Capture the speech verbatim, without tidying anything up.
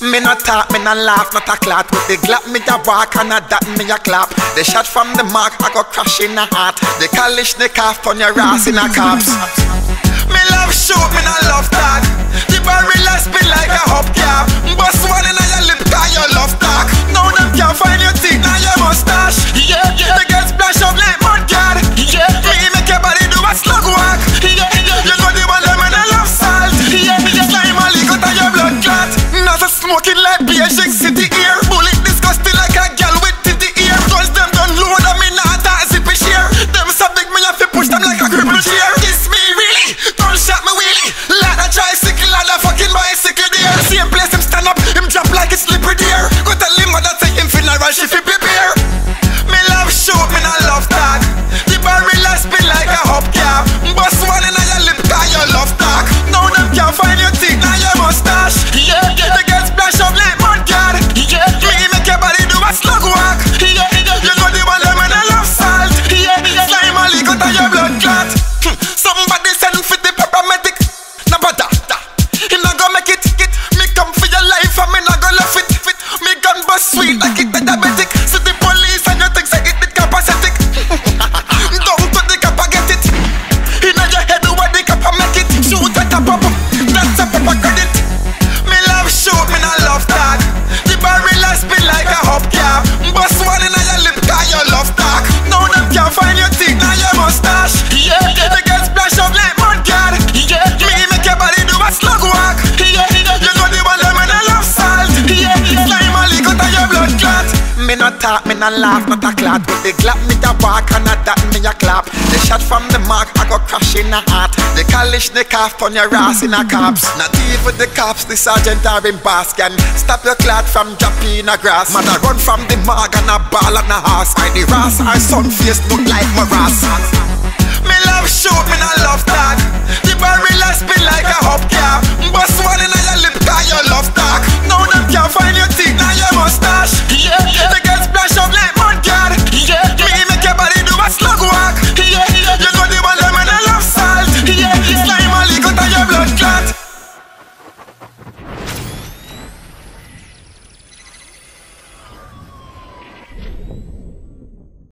Me not talk, me not laugh, not a clot. With the glap me a walk and a that me a clap. The shot from the mark, I go crash in a heart. The Kalashnikov on your ass in a cops. Me love shoot, me not love talk. The barrel has been like a hubcap. Bust one in your lip, cause you love talk. Now them can't find your teeth, now your mustache. Yeah, yeah. The girl splash up like mud guard. Yeah, me make your body do a slug walk. Yeah, yeah. You know the one them when I love salt. Yeah, yeah. Slime a leak out of your blood clot. Not a smoking like Beijing City ear. Bullet disgusting like a girl with titty ear. Cause them done load and me not a zippy share. Them so big me have to push them like a cripple chair. Kiss me really, don't shot me wheelie. Like a tricycle and a fucking bicycle there. Same place him stand up, him drop like it's slippery deer. Go tell him that say him finna rush if he prepare. Me love shoot, me not love talk. The barrel has been like a hubcap. Bust one in your lip, cause you love talk. Now them can't find your teeth, now your mustache. Yeah, yeah. The girl splash up like mud guard. Yeah, me make your body do a slug walk. Yeah, yeah. You know the one them when I love salt. Yeah, yeah. Slime a leak out of your blood clot. Hm. Somebody send for the paramedic. Nah bother, he not gonna make it, it. Me come for your life and me not gonna fit, fit. Me gun bust sweet like it diabetic. So the police and you think say it it capacitic. Don't put the cap get it. Inna your head where the cap make it. Shoot at a pop, that's a proper credit. Me love shoot, me not love talk. The barrel has been like a hubcap. Bust one inna your lip, cause you love talk. Now them can't find your teeth, now your mustache. Yeah, yeah. The girl splash up like mud guard. Yeah, me make your body do a slug walk. Yeah, yeah. You know the one them when I love salt. Yeah, yeah. Slime a leak out of your blood clot. Me not talk, me not laugh, not a clot. With the glap me a walk and a that me a clap. The shot from the mark, I go crash in a heart. The Kalashnikov on your ass in a cops. Not even the cops, the sergeant or in boss can stop your clot from dropping in a grass. Man I run from the mark and a ball and a horse. I the ras, our sun face look like my ras.